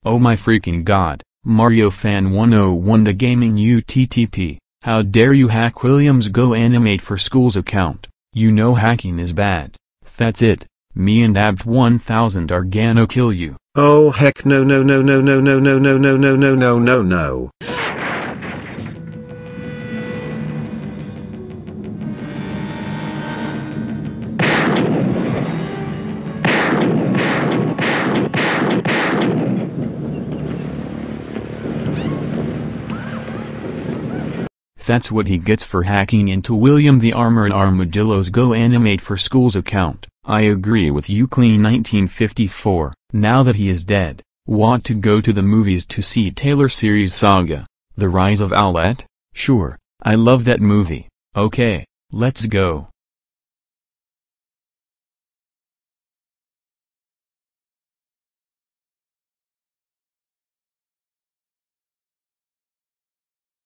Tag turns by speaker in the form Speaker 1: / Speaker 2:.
Speaker 1: Oh my freaking god, MarioFan101 the gaming UTTP, how dare you hack William's Go Animate for School's account, you know hacking is bad. That's it, me and ABT1000 are gonna kill you.
Speaker 2: Oh heck no no no no no no no no no no no no no no.
Speaker 1: That's what he gets for hacking into William the Armored Armadillo's Go Animate for School's account. I agree with you Clean 1954, now that he is dead, want to go to the movies to see Taylor series Saga, The Rise of Owlette? Sure, I love that movie, okay, let's go.